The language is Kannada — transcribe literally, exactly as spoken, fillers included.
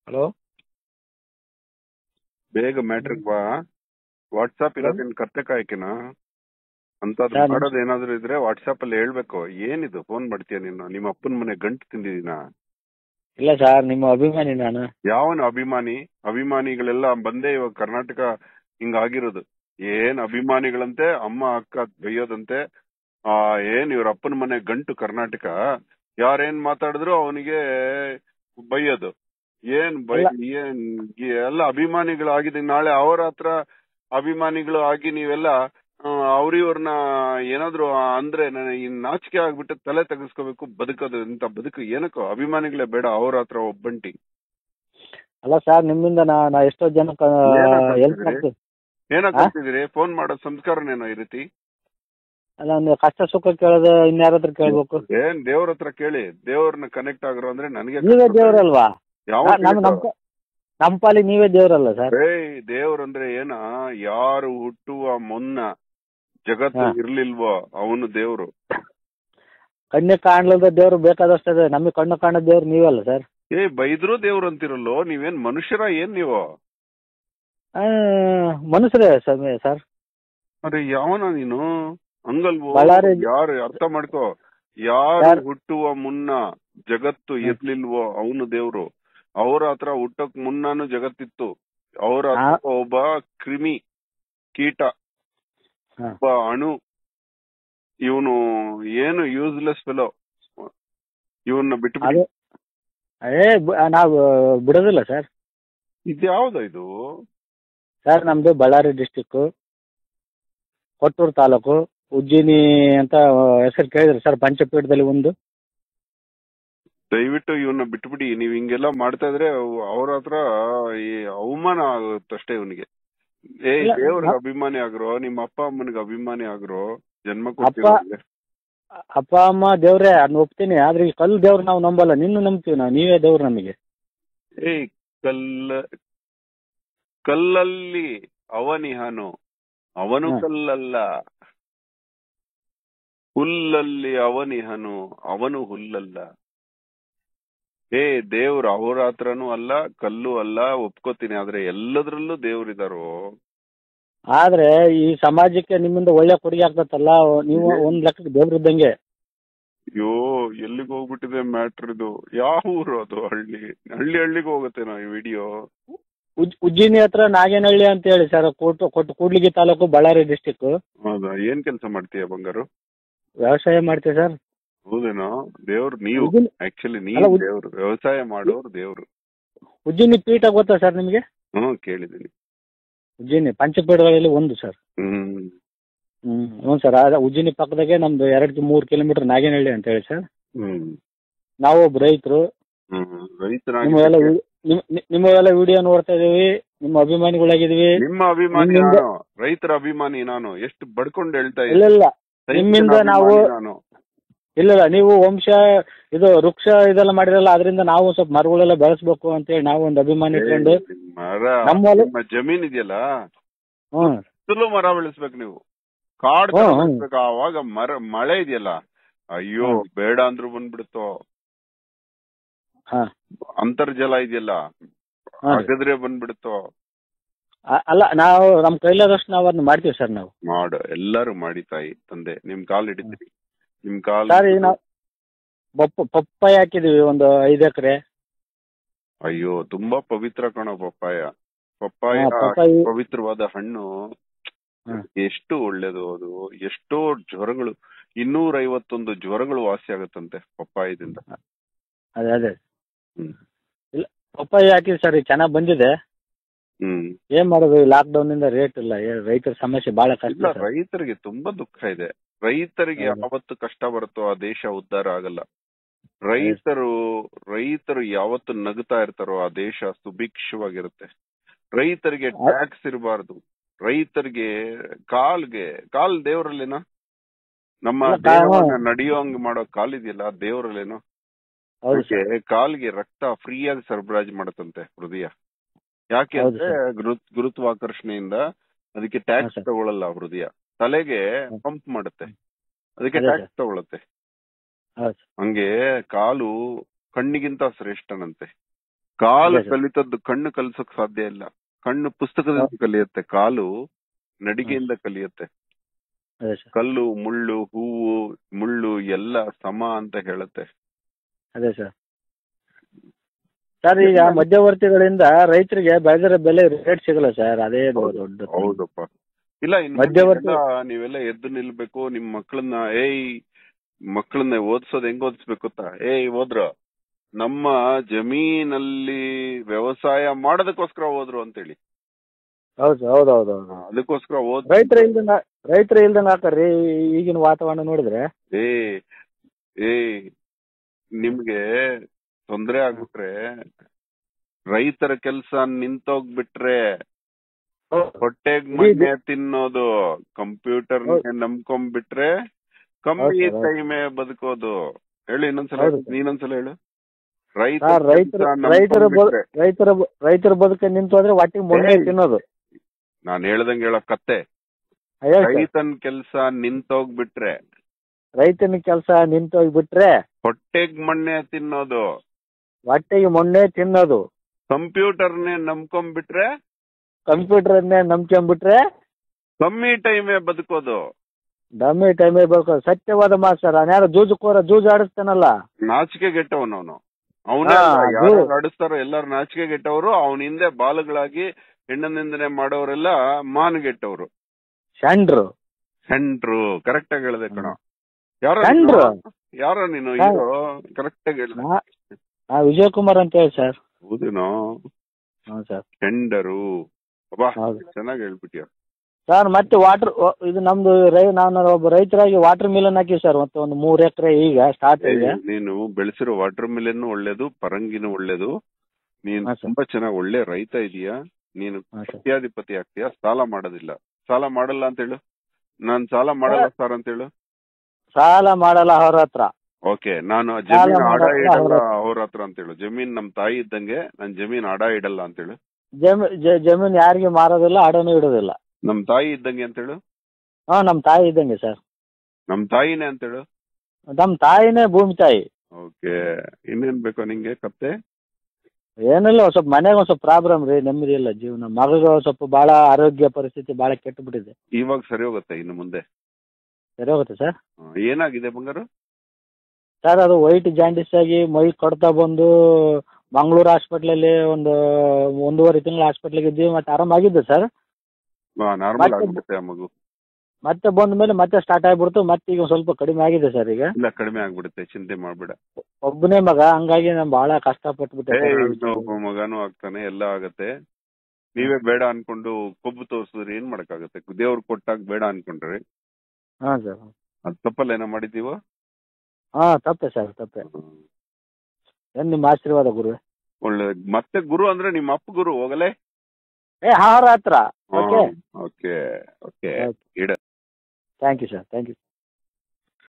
ಹಲೋ, ಬೇಗ ಮ್ಯಾಟ್ರಿಕ್ ಬಾ. ವಾಟ್ಸಾಪ್ ಇರೋದೇನು ಕತ್ತೆ ಕಾಯ್ಕೆನಾ ಅಂತದ್ ಸರ್ ಮಾಡೋದ್ ಏನಾದ್ರು ಇದ್ರೆ ವಾಟ್ಸಾಪ್ ಅಲ್ಲಿ ಹೇಳ್ಬೇಕು. ಏನಿದು ಫೋನ್ ಮಾಡ್ತೀಯ ನೀನು? ನಿಮ್ಮ ಅಪ್ಪನ ಮನೆ ಗಂಟು ತಿಂದಿದೀನ? ಇಲ್ಲ ಸರ್, ನಿಮ್ಮ ಅಭಿಮಾನಿ ನಾನು. ಯಾವನು ಅಭಿಮಾನಿ? ಅಭಿಮಾನಿಗಳೆಲ್ಲ ಬಂದೇ ಇವಾಗ ಕರ್ನಾಟಕ ಹಿಂಗಾಗಿರೋದು. ಏನ್ ಅಭಿಮಾನಿಗಳಂತೆ, ಅಮ್ಮ ಅಕ್ಕ ಬೈಯೋದಂತೆ. ಆ ಏನ್ ಇವ್ರ ಅಪ್ಪನ ಮನೆ ಗಂಟು ಕರ್ನಾಟಕ. ಯಾರೇನ್ ಮಾತಾಡಿದ್ರು ಅವನಿಗೆ ಬೈಯೋದು. ಏನ್ ಬೈ ಏನ್ ಎಲ್ಲ ಅಭಿಮಾನಿಗಳಾಗಿದೆ. ನಾಳೆ ಅವ್ರ ಹತ್ರ ಅಭಿಮಾನಿಗಳು ಆಗಿ ನೀವೆಲ್ಲ ಅವ್ರಿವ್ರನ್ನ ಏನಾದ್ರು ಅಂದ್ರೆ ನನಗೆ ನಾಚಿಕೆ ಆಗ್ಬಿಟ್ಟು ತಲೆ ತೆಗೆಸ್ಕೋಬೇಕು. ಬದುಕೋದು ಇಂತ ಬದುಕು ಏನಕ್ಕೋ? ಅಭಿಮಾನಿಗಳೇ ಬೇಡ, ಅವ್ರ ಹತ್ರ ಒಬ್ಬಂಟಿ. ಅಲ್ಲ ಸರ್, ನಿಮ್ಮಿಂದ ನಾ ನಾ ಎಷ್ಟೋ ಜನಕ್ಕೆ ಹೆಲ್ಪ್ ಮಾಡ್ತೀನಿ. ಏನಕ್ ಅಂತಿದ್ದೀರಿ? ಫೋನ್ ಮಾಡೋ ಸಂಸ್ಕಾರನೇನೋ ಈ ರೀತಿ? ಅಲ್ಲ, ನೀವು ಕಷ್ಟ ಸುಖ ಕೇಳೋದು ಇನ್ಯಾರ ಹತ್ರ ಕೇಳ್ಬೇಕು? ಏನ್ ದೇವ್ರ ಹತ್ರ ಕೇಳಿ. ದೇವ್ರನ್ನ ಕನೆಕ್ಟ್ ಆಗಿರೋ ಅಂದ್ರೆ ನನಗೆ ನೀವೇ ದೇವ್ರಲ್ವಾ? ಯಾವ ನಮ್ ಪಾಲಿ ನೀವೇ ದೇವ್ರಲ್ಲ ಸರ್? ಏಯ್, ದೇವ್ರಂದ್ರೆ ಏನ? ಯಾರು ಹುಟ್ಟುವ ಮುನ್ನ ಜಗತ್ತು ಇರ್ಲಿಲ್ವೋ ಅವನು ದೇವ್ರು. ಕಣ್ಣು ಕಾಣ್ಲದ ದೇವ್ರು ಬೇಕಾದಷ್ಟೇ. ನಮಗೆ ಕಣ್ಣು ಕಾಣೋ ದೇವ್ರು ನೀವಲ್ಲ ಸರ್? ಏ, ಬೈದ್ರು ದೇವ್ರು ಅಂತಿರಲ್ಲೋ. ನೀವೇನ್ ಮನುಷ್ಯರ ಏನ್ ನೀವು? ಮನುಷ್ಯರೇ ಸರ್. ಅರೆ ಯಾವನ ನೀನು? ಹಂಗಲ್ವೋ? ಬಳ್ಳಾರಿ ಯಾರು ಅರ್ಥ ಮಾಡ್ಕೋ. ಯಾರು ಹುಟ್ಟುವ ಮುನ್ನ ಜಗತ್ತು ಇರ್ಲಿಲ್ವೋ ಅವನು ದೇವ್ರು. ಅವ್ರ ಹತ್ರ ಹುಟ್ಟಕ್ ಮುನ್ನಾನು ಜಗತ್ತಿತ್ತು. ಅವ್ರ ಹತ್ರ ಒಬ್ಬ ಕ್ರಿಮಿ ಕೀಟ, ಒಬ್ಬ ಅಣು, ಇವನು ಏನು ಯೂಸ್ಲೆಸ್ ಫೆಲೋ, ಇವನ್ನ ಬಿಟ್ಟು ನಾವು ಬಿಡೋದಿಲ್ಲ ಸರ್. ಇದ್ಯಾವ್ದ ಇದು ಸರ್? ನಮ್ದು ಬಳ್ಳಾರಿ ಡಿಸ್ಟಿಕ್, ಕೊಟ್ಟೂರು ತಾಲೂಕು, ಉಜ್ಜಿನಿ ಅಂತ ಹೆಸರು ಕೇಳಿದ್ರಿ ಸರ್? ಪಂಚಪೀಠದಲ್ಲಿ ಒಂದು. ದಯವಿಟ್ಟು ಇವನ್ನ ಬಿಟ್ಬಿಡಿ. ನೀವ್ ಹಿಂಗೆಲ್ಲ ಮಾಡ್ತಾ ಇದ್ರೆ ಅವ್ರ ಹತ್ರ ಈ ಅವಮಾನ ಆಗುತ್ತಷ್ಟೇ ಇವನಿಗೆ. ಏ, ದೇವ್ರಿಗೆ ಅಭಿಮಾನಿ ಆಗ್ರೋ, ನಿಮ್ಮ ಅಪ್ಪ ಅಮ್ಮನಿಗೆ ಅಭಿಮಾನಿ ಆಗ್ರೋ. ಜನ್ಮ ಕೊಡ್ತೀರ. ಅಪ್ಪ ಅಮ್ಮ ದೇವ್ರೆ, ಅದನ್ನ ಒಪ್ತೀನಿ. ಆದ್ರೆ ಈ ಕಲ್ಲು ದೇವ್ರು ನಾವು ನಂಬಲ್ಲ, ನಿನ್ನ ನಂಬ್ತೀವಿ ನಾವು. ನೀವೇ ದೇವ್ರು ನಮಗೆ. ಏಯ್, ಕಲ್ಲ ಕಲ್ಲಲ್ಲಿ ಅವನಿಹನು, ಅವನು ಕಲ್ಲಲ್ಲ. ಹುಲ್ಲಲ್ಲಿ ಅವನಿಹನು, ಅವನು ಹುಲ್ಲಲ್ಲ. ಏ, ದೇವ್ರು ಅವ್ರ ಹತ್ರನೂ ಅಲ್ಲ, ಕಲ್ಲು ಅಲ್ಲ, ಒಪ್ಕೋತೀನಿ. ಆದ್ರೆ ಎಲ್ಲದ್ರಲ್ಲೂ ದೇವ್ರಿದಾರೋ. ಆದ್ರೆ ಈ ಸಮಾಜಕ್ಕೆ ನಿಮ್ಮಿಂದ ಒಳ್ಳೆ ಕೊಡುಗೆ ಆಗ್ತತ್ತಲ್ಲ, ನೀವು ಒಂದ್ ಲೆಕ್ಕಕ್ಕೆ ದೇವ್ರ ಇದ್ದಂಗೆ. ಅಯ್ಯೋ, ಎಲ್ಲಿಗೆ ಹೋಗ್ಬಿಟ್ಟಿದೆ ಮ್ಯಾಟ್ರ್ ಇದು? ಯಾವ ಊರು ಅದು? ಹಳ್ಳಿ ಹಳ್ಳಿ ಹಳ್ಳಿಗೆ ಹೋಗುತ್ತೇನೋ ಈ ವಿಡಿಯೋ. ಉಜ್ಜಿನಿ ಹತ್ರ ನಾಗೇನಹಳ್ಳಿ ಅಂತ ಹೇಳಿ ಸರ್, ಕೊಟ್ಟು ಕೊಟ್ಟು ಕೂಡ್ಲಿಗಿ ತಾಲೂಕು, ಬಳ್ಳಾರಿ ಡಿಸ್ಟಿಕ್. ಹೌದಾ? ಏನ್ ಕೆಲಸ ಮಾಡ್ತೀಯ ಬಂಗಾರು? ವ್ಯವಸಾಯ ಮಾಡ್ತೀವಿ ಸರ್. ಹೌದೇನೋ? ದೇವ್ರು ನೀವು ಆಕ್ಚುಲಿ ನೀವು ದೇವ್ರು, ವ್ಯವಸಾಯ ಮಾಡೋರು ದೇವ್ರು. ಉಜ್ಜಿನಿ ಪೀಠ ಗೊತ್ತಾ ಸರ್ ನಿಮ್ಗೆ? ಹ್ಮ್, ಕೇಳಿದ್ದೀನಿ. ಉಜ್ಜಿನಿ ಪಂಚಪೀಠಗಳಲ್ಲಿ ಒಂದು ಸರ್. ಹ್ಮ್ ಹ್ಮ್ ಹ್ಞೂ ಸರ್. ಅದ ಉಜ್ಜಿನಿ ಪಕ್ಕದಾಗೆ ನಮ್ದು ಎರಡು ಮೂರು ಕಿಲೋಮೀಟರ್ ನಾಗೇನಹಳ್ಳಿ ಅಂತ ಹೇಳಿ ಸರ್. ಹ್ಮ್ ನಾವು ಒಬ್ಬ ರೈತರು. ನಿಮ್ಮೆಲ್ಲ ನಿಮ್ಮೆಲ್ಲ ವಿಡಿಯೋ ನೋಡ್ತಾ ಇದೀವಿ, ನಿಮ್ಮ ಅಭಿಮಾನಿಗಳಾಗಿದ್ವಿ. ನಿಮ್ಮ ಅಭಿಮಾನಿ ನಾನು, ರೈತರ ಅಭಿಮಾನಿ ನಾನು. ಎಷ್ಟು ಬಡ್ಕೊಂಡು ಹೇಳ್ತಾ ಇಲ್ಲ ಇಲ್ಲ, ನಿಮ್ಮಿಂದ ನಾವು ಇಲ್ಲ ಇಲ್ಲ ನೀವು ವಂಶ ಇದು ವೃಕ್ಷ ಇದೆಲ್ಲ ಮಾಡಿರಲ್ಲ, ಅದರಿಂದ ನಾವು ಸ್ವಲ್ಪ ಮರಗಳೆಲ್ಲ ಬೆಳೆಸ್ಬೇಕು ಅಂತ ಹೇಳಿ ನಾವು ಒಂದು ಅಭಿಮಾನಿ ಇಟ್ಕೊಂಡು ನಮ್ಮ ಜಮೀನ್ ಇದೆಯಲ್ಲ, ಹ್ಮ್ ಮರ ಬೆಳೆಸ್ಬೇಕು ನೀವು. ಕಾಡ್ ಬೆಳೆಸ್ಬೇಕು. ಆವಾಗ ಮರ ಮಳೆ ಇದೆಯಲ್ಲ, ಅಯ್ಯೋ ಬೇಡ ಅಂದ್ರು ಬಂದ್ಬಿಡುತ್ತೋ. ಅಂತರ್ಜಲ ಇದೆಯಲ್ಲ, ಹಾಗಾದ್ರೆ ಬಂದ್ಬಿಡುತ್ತೋ. ಅಲ್ಲ, ನಾವು ನಮ್ ಕೈಲಾದಷ್ಟು ನಾವು ಅದನ್ನ ಮಾಡ್ತೀವಿ ಸರ್. ನಾವು ಮಾಡು, ಎಲ್ಲಾರು ಮಾಡಿ ತಾಯಿ ತಂದೆ ನಿಮ್ ಕಾಲ್ ಹಿಡಿತೀವಿ. ನಿಮ್ ಕಾಲ್ ಸರ್, ಈಗ ನಾವು ಪಪ್ಪಾಯ ಹಾಕಿದೀವಿ ಒಂದು ಐದು ಎಕರೆ. ಅಯ್ಯೋ, ತುಂಬಾ ಪವಿತ್ರ ಕಣೋ ಪಪ್ಪಾಯ. ಪಪ್ಪಾಯ ಪವಿತ್ರವಾದ ಹಣ್ಣು. ಎಷ್ಟು ಒಳ್ಳೇದು ಅದು. ಎಷ್ಟೋ ಜ್ವರಗಳು, ಇನ್ನೂರ ಐವತ್ತೊಂದು ಜ್ವರಗಳು ವಾಸಿ ಆಗತ್ತಂತೆ ಪಪ್ಪಾಯದಿಂದ. ಅದೇ ಅದೇ ಇಲ್ಲ, ಪಪ್ಪಾಯ ಹಾಕಿದ್ವಿ ಸರ್, ಈಗ ಚೆನ್ನಾಗ್ ಬಂದಿದೆ. ಹ್ಮ್ ಏನ್ ಮಾಡೋದು, ಲಾಕ್ ಡೌನ್ ಇಂದ ರೇಟ್ ಇಲ್ಲ. ರೈತರ ಸಮಸ್ಯೆ ಬಹಳ ಕಷ್ಟ. ರೈತರಿಗೆ ತುಂಬಾ ದುಃಖ ಇದೆ. ರೈತರಿಗೆ ಯಾವತ್ತು ಕಷ್ಟ ಬರುತ್ತೋ ಆ ದೇಶ ಉದ್ಧಾರ ಆಗಲ್ಲ. ರೈತರು ರೈತರು ಯಾವತ್ತು ನಗ್ತಾ ಇರ್ತಾರೋ ಆ ದೇಶ ಸುಭಿಕ್ಷವಾಗಿರುತ್ತೆ. ರೈತರಿಗೆ ಟ್ಯಾಕ್ಸ್ ಇರಬಾರ್ದು. ರೈತರಿಗೆ ಕಾಲ್ಗೆ ಕಾಲ್ ದೇವರಲ್ಲೇನೋ, ನಮ್ಮ ದೇಹವನ್ನ ನಡೆಯುವಂಗ್ ಮಾಡೋ ಕಾಲಿದೆಯಲ್ಲ ದೇವರಲ್ಲೇನೋ. ಅದಕ್ಕೆ ಕಾಲ್ಗೆ ರಕ್ತ ಫ್ರೀಯಾಗಿ ಸರಬರಾಜು ಮಾಡತ್ತಂತೆ ಹೃದಯ. ಯಾಕೆ ಅಂದ್ರೆ ಗುರುತ್ ಗುರುತ್ವಾಕರ್ಷಣೆಯಿಂದ ಅದಕ್ಕೆ ಟ್ಯಾಕ್ಸ್ ತಗೊಳಲ್ಲ ಹೃದಯ. ತಲೆಗೆ ಪಂಪ್ ಮಾಡುತ್ತೆ, ಅದಕ್ಕೆ ಟ್ಯಾಕ್ಸ್ ತಗೊಳತ್ತೆ. ಹಂಗೆ ಕಾಲು ಕಣ್ಣಿಗಿಂತ ಶ್ರೇಷ್ಠನಂತೆ. ಕಾಲು ಅದೇ ಸರ್. ಕಲಿತದ್ದು ಕಣ್ಣು ಕಲಿಸಕ್ ಸಾಧ್ಯ ಇಲ್ಲ. ಕಣ್ಣು ಪುಸ್ತಕದಿಂದ ಕಲಿಯುತ್ತೆ, ಕಾಲು ನಡಿಗೆಯಿಂದ ಕಲಿಯುತ್ತೆ. ಅದೇ ಸರ್. ಕಲ್ಲು ಮುಳ್ಳು ಹೂವು ಮುಳ್ಳು ಎಲ್ಲ ಸಮ ಅಂತ ಹೇಳುತ್ತೆ. ಅದೇ ಸರ್. ಸರ್ ಈಗ ಮಧ್ಯವರ್ತಿಗಳಿಂದ ರೈತರಿಗೆ ಬೆಳೆದಿರೋ ಬೆಲೆ ರೇಟ್ ಸಿಗಲ್ಲ ಸರ್, ಅದೇ ದೊಡ್ಡ. ಹೌದಪ್ಪ. ಇಲ್ಲ ಇನ್ನು ಮಧ್ಯವರ್ತಿ ನೀವೆಲ್ಲ ಎದ್ದು ನಿಲ್ಬೇಕು. ನಿಮ್ ಮಕ್ಕಳನ್ನ ಏಯ್ ಮಕ್ಕಳನ್ನ ಓದಿಸೋದ್ ಹೆಂಗ್ ಓದಿಸ್ಬೇಕು ಗೊತ್ತಾ? ಏಯ್ ಹೋದ್ರು ನಮ್ಮ ಜಮೀನಲ್ಲಿ ವ್ಯವಸಾಯ ಮಾಡೋದಕ್ಕೋಸ್ಕರ ಹೋದ್ರು ಅಂತೇಳಿ. ಹೌದು ಹೌದು ಹೌದು ಹೌದು. ಅದಕ್ಕೋಸ್ಕರ ಓದ್ ರೈತರ ಇಲ್ದಂಗ ರೈತರ ಇಲ್ದಂಗ ಹಾಕಾರ್ರಿ ಈಗಿನ ವಾತಾವರಣ ನೋಡಿದ್ರೆ. ಏ ಏ ನಿಮ್ಗೆ ತೊಂದ್ರೆ ಆಗ್ಬಿಟ್ರೆ ರೈತರ ಕೆಲ್ಸ ನಿಂತೋಗ್ಬಿಟ್ರೆ ಹೊಟ್ಟೆಗ್ ಮಣ್ಣೆ ತಿನ್ನೋದು, ಕಂಪ್ಯೂಟರ್ ನಂಬ್ಕೊಂಡ್ಬಿಟ್ರೆ ಕಮ್ಮಿ ಟೈಮೇ ಬದುಕೋದು. ಹೇಳಿ ಇನ್ನೊಂದ್ಸಲ, ನೀನೊಂದ್ಸಲ ಹೇಳು. ರೈತರ ರೈತರ ರೈತರ ರೈತರ ಬದುಕ ನಿಂತು ಅಂದ್ರೆ ಹೊಟ್ಟೆಗೆ ಮೊನ್ನೆ ತಿನ್ನೋದು. ನಾನ್ ಹೇಳ್ದಂಗೆ ಹೇಳೋ ಕತ್ತೆ. ರೈತನ್ ಕೆಲ್ಸ ನಿಂತೋಗ್ಬಿಟ್ರೆ ರೈತನ ಕೆಲ್ಸ ನಿಂತೋಗ್ಬಿಟ್ರೆ ಹೊಟ್ಟೆಗ್ ಮಣ್ಣೆ ತಿನ್ನೋದು, ಹೊಟ್ಟೆಗೆ ಮೊನ್ನೆ ತಿನ್ನೋದು. ಕಂಪ್ಯೂಟರ್ನೇ ನಂಬ್ಕೊಂಡ್ಬಿಟ್ರೆ ಕಂಪ್ಯೂಟರ್ನೇ ನಂಬ್ಕೊಂಡ್ಬಿಟ್ರೆ ಕಮ್ಮಿ ಟೈಮೇ ಬದುಕೋದು. ಕಮ್ಮಿ ಟೈಮೇ ಬದುಕೋದು. ಸತ್ಯವಾದ ಮಾತು ಸರ್. ಯಾರು ಜೂಜುಕೋರ ಜೂಜು ಆಡಿಸ್ತಾನಲ್ಲ, ನಾಚಿಕೆ ಗೆಟ್ಟವನವನು. ಅವನೇ ಯಾರು ಆಡಿಸ್ತಾರೋ ಎಲ್ಲಾರು ನಾಚಿಕೆ ಗೆಟ್ಟವರು. ಅವನ ಹಿಂದೆ ಬಾಲುಗಳಾಗಿ ಹೆಣ್ಣು ನಿಂದನೆ ಮಾಡೋರೆಲ್ಲ ಮಾನಗೆಟ್ಟವರು, ಶಂಡ್ರು. ಶಂಡ್ರು ಕರೆಕ್ಟ್ ಆಗಿ ಹೇಳ್ದೆ ಕಣ. ಯಾರೋ ಯಾರೋ ನೀನು ಹೀರೋ ಕರೆಕ್ಟ್ ಆಗಿ ಹೇಳ್ದೆ. ವಿಜಯ್ ಕುಮಾರ್ ಅಂತ ಹೇಳಿ ಸರ್. ಹೌದೇನೋ ಸರ್. ಶೆಂಡರು. ಚೆನ್ನಾಗಿ ಹೇಳ್ಬಿಟ್ಯ ಸರ್. ಮತ್ತೆ ವಾಟರ್ ಇದು ನಮ್ದು ರೈ ನಾನು ಒಬ್ಬ ರೈತರಾಗಿ ವಾಟರ್ ಮಿಲನ್ ಹಾಕಿ ಸರ್. ಮತ್ತೆ ಒಂದು ಮೂರ್ ಎಕರೆ ಈಗ ಸ್ಟಾರ್ಟ್ ಇದೆ. ನೀನು ಬೆಳೆಸಿರೋ ವಾಟರ್ ಮಿಲನ್ ಒಳ್ಳೇದು, ಪರಂಗಿನೂ ಒಳ್ಳೇದು. ನೀನು ತುಂಬಾ ಚೆನ್ನಾಗಿ ಒಳ್ಳೆ ರೈತ ಇದೀಯಾ. ನೀನು ಕೋಟ್ಯಾಧಿಪತಿ ಆಗ್ತೀಯಾ. ಸಾಲ ಮಾಡೋದಿಲ್ಲ. ಸಾಲ ಮಾಡಲ್ಲ ಅಂತ ಹೇಳು. ನಾನ್ ಸಾಲ ಮಾಡಲ್ಲ ಸರ್ ಅಂತ ಹೇಳು. ಸಾಲ ಮಾಡಲ್ಲ ಅವ್ರ ಹತ್ರ. ಓಕೆ, ನಾನು ಜಮೀನ್ ಅಡ ಇಡಲ್ಲ ಅವ್ರ ಹತ್ರ ಅಂತ ಹೇಳು. ಜಮೀನ್ ನಮ್ ತಾಯಿ ಇದ್ದಂಗೆ, ನಾನ್ ಜಮೀನ್ ಅಡ ಇಡಲ್ಲ ಅಂತ ಹೇಳು. ಜಮೀನ್ ಯಾರಿಗೆ ಮಾರೋದಿಲ್ಲ, ಅಡನೂ ಇಡೋದಿಲ್ಲ. ನಮ್ ತಾಯಿ ಇದ್ದಂಗೆ ಅಂತ ಹೇಳು. ಹಾ, ನಮ್ ತಾಯಿ ಇದ್ದಂಗೆ ಸರ್. ನಮ್ ತಾಯಿನೇ ಅಂತ ಹೇಳು. ನಮ್ ತಾಯಿನೇ ಭೂಮಿ ತಾಯಿ. ಓಕೆ, ಇನ್ನೇನ್ ಬೇಕೋ ನಿಂಗೆ ಕತ್ತೆ? ಏನಿಲ್ಲ, ಸ್ವಲ್ಪ ಮನೆಗೆ ಒಂದ್ ಸ್ವಲ್ಪ ಪ್ರಾಬ್ಲಮ್ ರೀ, ನೆಮ್ಮದಿ ಇಲ್ಲ ಜೀವನ. ಮಗಗೆ ಸ್ವಲ್ಪ ಬಹಳ ಆರೋಗ್ಯ ಪರಿಸ್ಥಿತಿ ಬಹಳ ಕೆಟ್ಟು ಬಿಟ್ಟಿದೆ. ಇವಾಗ ಸರಿ ಹೋಗುತ್ತೆ ಇನ್ನು ಮುಂದೆ? ಸರಿ ಹೋಗುತ್ತೆ ಸರ್. ಏನಾಗಿದೆ ಬಂಗಾರು? ಸರ್ ಅದು ವೈಟ್ ಜಾಂಡಿಸ್ ಆಗಿ ಮೈ ಕಡ್ತಾ ಬಂದು ಮಂಗಳೂರು ಹಾಸ್ಪಿಟ್ಲಲ್ಲಿ ಒಂದು ಒಂದೂವರೆ ತಿಂಗಳು ಹಾಸ್ಪಿಟ್ಲಿಗೆ ಇದ್ದೀವಿ. ಮತ್ತೆ ಆರಾಮಾಗಿದ್ದೆ ಸರ್. ನಾರ್ಮಲ್ ಆಗ್ಬಿಡುತ್ತೆ ಮಗು. ಮತ್ತೆ ಬಂದ ಮೇಲೆ ಮತ್ತೆ ಸ್ಟಾರ್ಟ್ ಆಗ್ಬಿಡ್ತು. ಮತ್ತೆ ಈಗ ಸ್ವಲ್ಪ ಕಡಿಮೆ ಆಗಿದೆ ಸರ್. ಈಗ ಇಲ್ಲ, ಕಡಿಮೆ ಆಗ್ಬಿಡುತ್ತೆ, ಚಿಂತೆ ಮಾಡ್ಬೇಡ. ಒಬ್ಬನೇ ಮಗ, ಹಂಗಾಗಿ ನಾನು ಬಹಳ ಕಷ್ಟಪಟ್ಬಿಟ್ಟೆ. ಒಬ್ಬ ಮಗನೂ ಆಗ್ತಾನೆ, ಎಲ್ಲ ಆಗತ್ತೆ. ನೀವೇ ಬೇಡ ಅನ್ಕೊಂಡು ಕೊಬ್ಬು ತೋರಿಸಿದ್ರೆ ಏನ್ ಮಾಡಕ್ಕಾಗತ್ತೆ? ದೇವ್ರು ಕೊಟ್ಟಾಗ ಬೇಡ ಅನ್ಕೊಂಡ್ರಿ. ಹಾ ಸರ್. ಅದ್ ತಪ್ಪಲ್ಲ ಏನೋ ಮಾಡಿದೀವ? ಹಾ, ತಪ್ಪೆ ಸರ್, ತಪ್ಪೆ. ಏನ್ ನಿಮ್ಮ ಆಶೀರ್ವಾದ ಗುರು. ಒಳ್ಳೆ. ಮತ್ತೆ ಗುರು ಅಂದ್ರೆ ನಿಮ್ಮ ಅಪ್ಪ ಗುರು ಹೋಗಲೇ. ಏ ಹಾರ ಹತ್ರ. Okay okay okay. Thank you sir, thank you.